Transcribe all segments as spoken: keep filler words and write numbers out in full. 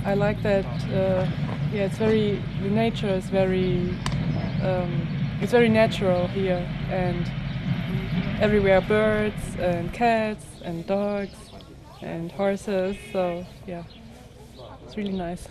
I like that. Uh, yeah, it's very. The nature is very. Um, it's very natural here, and everywhere birds and cats and dogs and horses. So yeah, it's really nice.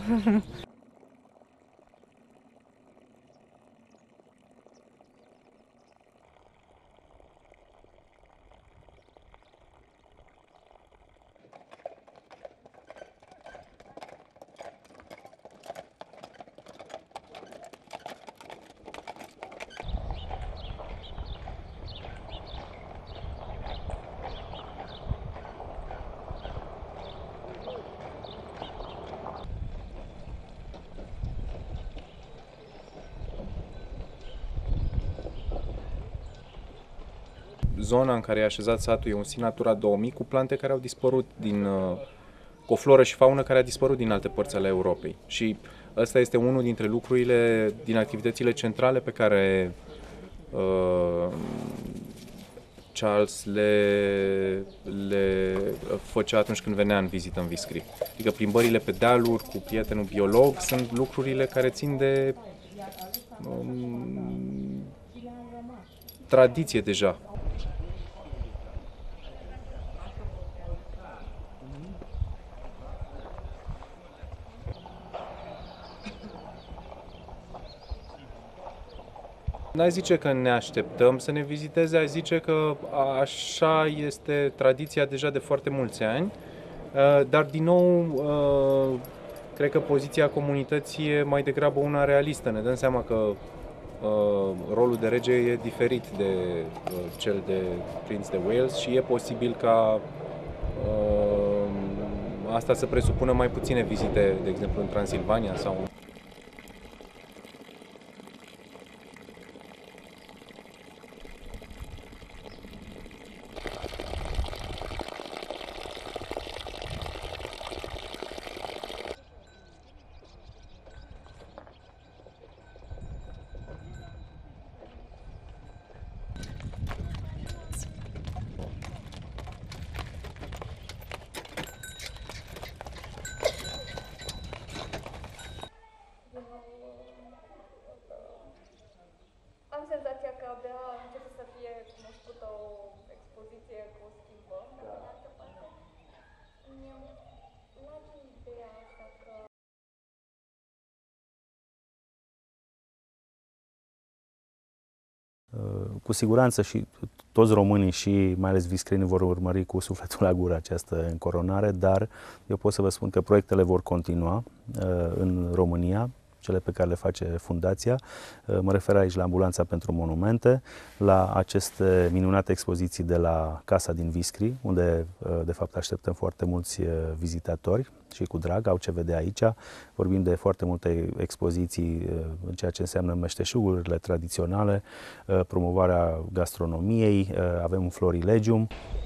Zona în care e așezat satul e un sit Natura două mii cu plante care au dispărut din, cu o floră și faună care a dispărut din alte părți ale Europei. Și ăsta este unul dintre lucrurile, din activitățile centrale pe care uh, Charles le, le făcea atunci când venea în vizită în Viscri. Adică plimbările pe dealuri cu prietenul biolog sunt lucrurile care țin de um, tradiție deja. N-aș zice că ne așteptăm să ne viziteze, aș zice că așa este tradiția deja de foarte mulți ani, dar din nou cred că poziția comunității e mai degrabă una realistă. Ne dăm seama că rolul de rege e diferit de cel de prinț de Wales și e posibil ca asta să presupună mai puține vizite, de exemplu în Transilvania sau Am senzația că abia începe să fie cunoscută o expoziție cu o schimbăm, dar de altă parte mi-am luat ideea asta că cu siguranță și toți românii și mai ales viscrenii vor urmări cu sufletul la gură această încoronare, dar eu pot să vă spun că proiectele vor continua în România, cele pe care le face fundația. Mă refer aici la Ambulanța pentru Monumente, la aceste minunate expoziții de la Casa din Viscri, unde de fapt așteptăm foarte mulți vizitatori și cu drag, au ce vedea aici. Vorbim de foarte multe expoziții în ceea ce înseamnă meșteșugurile tradiționale, promovarea gastronomiei, avem un florilegium.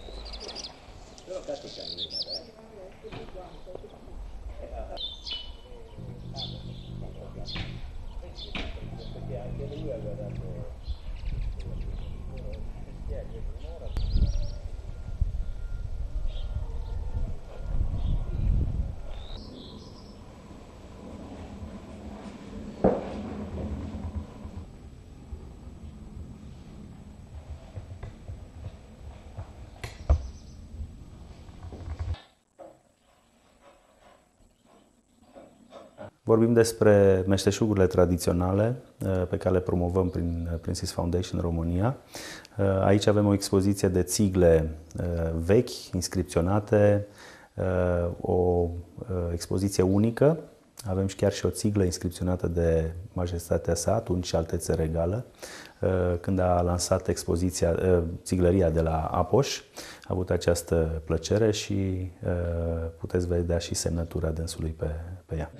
Vorbim despre meșteșugurile tradiționale pe care le promovăm prin Princes Foundation România. Aici avem o expoziție de țigle vechi, inscripționate, o expoziție unică. Avem și chiar și o țiglă inscripționată de majestatea sa, atunci altețe regală, când a lansat expoziția, țiglăria de la Apoș. A avut această plăcere și puteți vedea și semnătura dânsului pe, pe ea.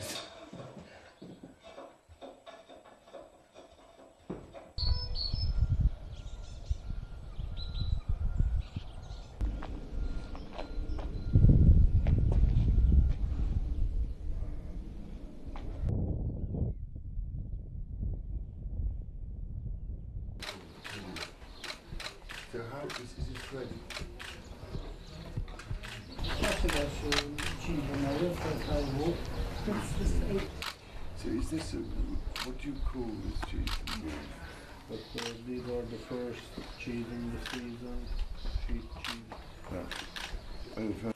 The house is, is it ready? Așa, și cinci de So is this a, what do you call this cheese? But uh, these are the first cheese in the season, sheep cheese. Yeah. Oh,